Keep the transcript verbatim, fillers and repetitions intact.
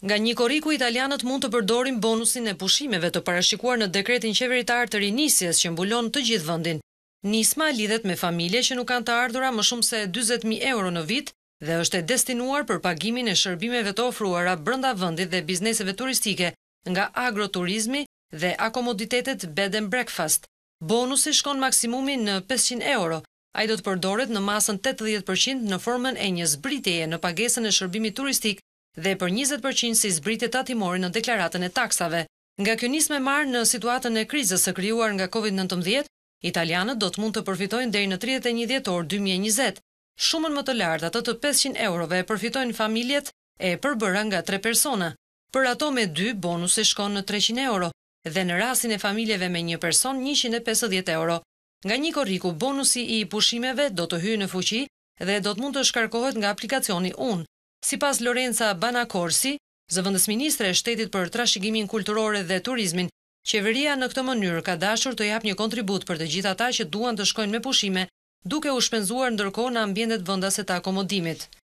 Nga një korriku, italianët mund të përdorin bonusin e pushimeve të parashikuar në dekretin qeveritar të rinisjes që mbulon të gjithë vendin. Nisma lidhet me familje që nuk kanë të ardhura më shumë se dyzet mijë euro në vit dhe është e destinuar për pagimin e shërbimeve të ofruara brenda vendit dhe bizneseve turistike, nga agroturizmi dhe akomoditetet bed and breakfast. Bonusi shkon maksimumi në pesëqind euro. Ai do të përdoret në masën tetëdhjetë përqind në formën e një zbritjeje në pagesën e shërbimit turistik dhe për njëzet përqind si zbritje tatimore në deklaratën e taksave. Nga kjo nismë e marrë në situatën e krizës së krijuar nga kovid nëntëmbëdhjetë, italianët do të mund të përfitojnë deri në tridhjetë e një dhjetor dy mijë e njëzet. Shumën më të lartë, atë të pesëqind eurove, e përfitojnë familjet e përbëra nga tre persona. Për ato me dy, bonusi shkon në treqind euro dhe në rastin e familjeve me një person njëqind e pesëdhjetë euro. Nga një korriku, bonusi i pushimeve do të hyjë në fuqi dhe do të mund të shkarkohet nga aplikacioni Unë. Sipas Lorenza Banacorsi, zëvendësministre e shtetit për trashëgimin kulturore dhe turizmin, qeveria në këtë mënyrë ka dashur të japë një kontribut për të gjithë ata që duan të shkojnë me pushime, duke u shpenzuar ndërkohë në ambientet vendase të akomodimit.